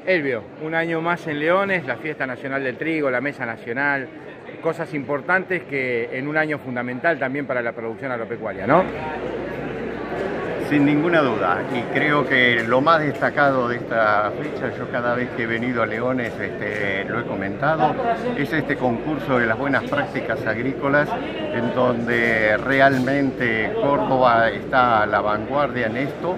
Elvio, un año más en Leones, la Fiesta Nacional del Trigo, la Mesa Nacional, cosas importantes que en un año fundamental también para la producción agropecuaria, ¿no? Sin ninguna duda, y creo que lo más destacado de esta fecha, yo cada vez que he venido a Leones lo he comentado, es este concurso de las buenas prácticas agrícolas, en donde realmente Córdoba está a la vanguardia en esto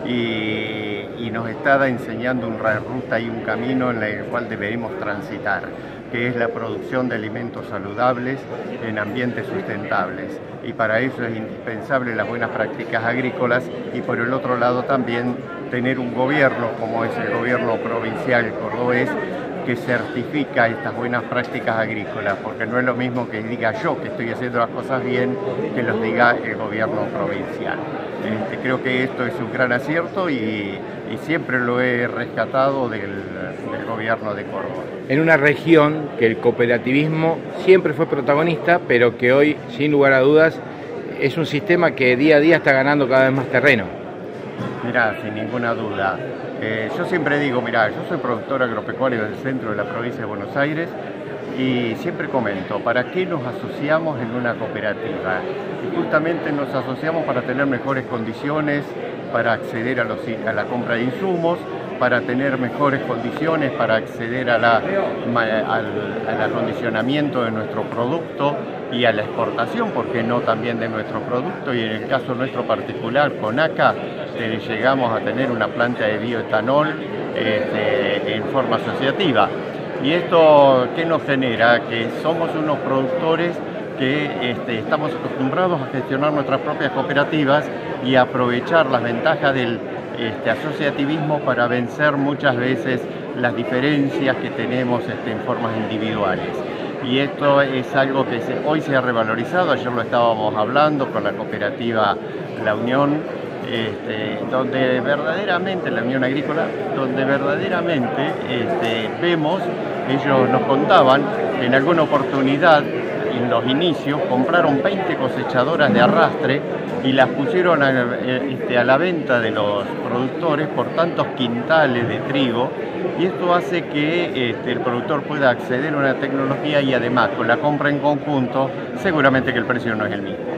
y nos está enseñando una ruta y un camino en el cual deberemos transitar, que es la producción de alimentos saludables en ambientes sustentables. Y para eso es indispensable las buenas prácticas agrícolas y por el otro lado también tener un gobierno como es el gobierno provincial cordobés que certifica estas buenas prácticas agrícolas, porque no es lo mismo que diga yo que estoy haciendo las cosas bien que los diga el gobierno provincial. Creo que esto es un gran acierto y siempre lo he rescatado del gobierno de Córdoba. En una región que el cooperativismo siempre fue protagonista, pero que hoy, sin lugar a dudas, es un sistema que día a día está ganando cada vez más terreno. Mirá, sin ninguna duda. Yo siempre digo, mirá, yo soy productor agropecuario del centro de la provincia de Buenos Aires y siempre comento, ¿para qué nos asociamos en una cooperativa? Y justamente nos asociamos para tener mejores condiciones, para acceder a la compra de insumos, para tener mejores condiciones, para acceder al acondicionamiento de nuestro producto y a la exportación, ¿por qué no también de nuestro producto? Y en el caso nuestro particular, con ACA, llegamos a tener una planta de bioetanol en forma asociativa. ¿Y esto qué nos genera? Que somos unos productores que estamos acostumbrados a gestionar nuestras propias cooperativas y a aprovechar las ventajas del asociativismo para vencer muchas veces las diferencias que tenemos en formas individuales. Y esto es algo que hoy se ha revalorizado, ayer lo estábamos hablando con la cooperativa La Unión, donde verdaderamente, la Unión Agrícola, donde verdaderamente vemos, ellos nos contaban, en alguna oportunidad, en los inicios, compraron 20 cosechadoras de arrastre y las pusieron a la venta de los productores por tantos quintales de trigo, y esto hace que el productor pueda acceder a una tecnología y además con la compra en conjunto seguramente que el precio no es el mismo.